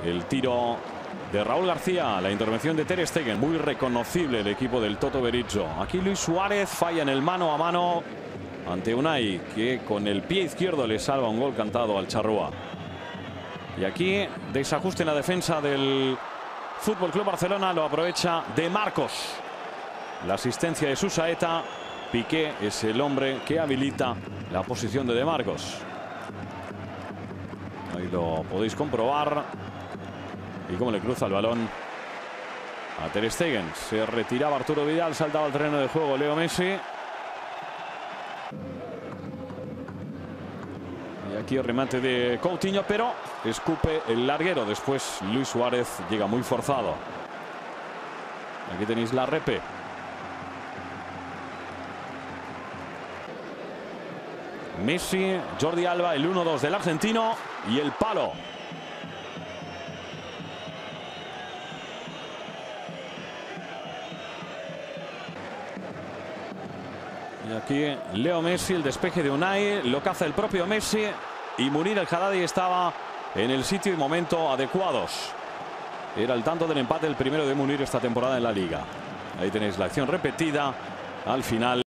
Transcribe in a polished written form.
el tiro de Raúl García, la intervención de Ter Stegen. Muy reconocible el equipo del Toto Berizzo. Aquí Luis Suárez falla en el mano a mano ante Unai, que con el pie izquierdo le salva un gol cantado al Charrúa. Y aquí desajuste en la defensa del Fútbol Club Barcelona, lo aprovecha De Marcos. La asistencia de Susaeta. Piqué es el hombre que habilita la posición de Marcos. Ahí lo podéis comprobar. Y cómo le cruza el balón a Ter Stegen. Se retiraba Arturo Vidal, saltaba al terreno de juego Leo Messi. Y aquí el remate de Coutinho, pero escupe el larguero. Después Luis Suárez llega muy forzado. Aquí tenéis la repe. Messi, Jordi Alba, el 1-2 del argentino y el palo. Y aquí Leo Messi, el despeje de Unai, lo caza el propio Messi y Munir el Haddadi estaba en el sitio y momento adecuados. Era el tanto del empate, el primero de Munir esta temporada en la Liga. Ahí tenéis la acción repetida al final.